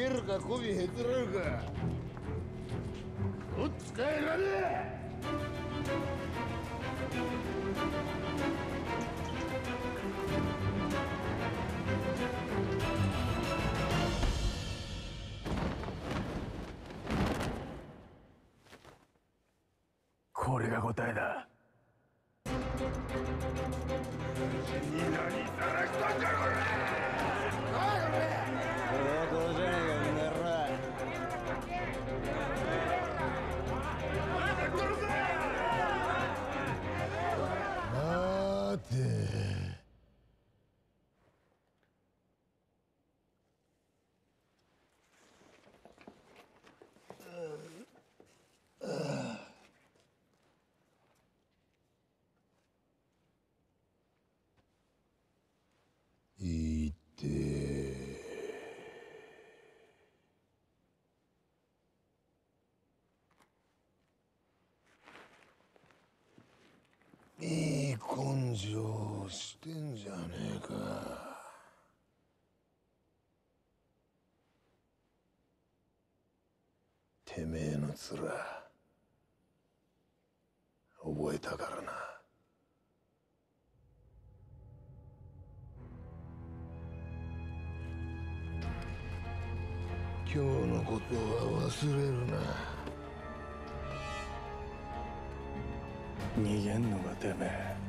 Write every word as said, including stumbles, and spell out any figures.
げるか媚びへつらうか、どっちか選べ。 これが答えだ。 に何さらしとんじゃこれ。おいこれ。これはこれじゃねえかこの野郎。待て。いっていい根性してんじゃねえか。てめえの面覚えたからな。今日のことは忘れるな。 逃げんのかてめえ。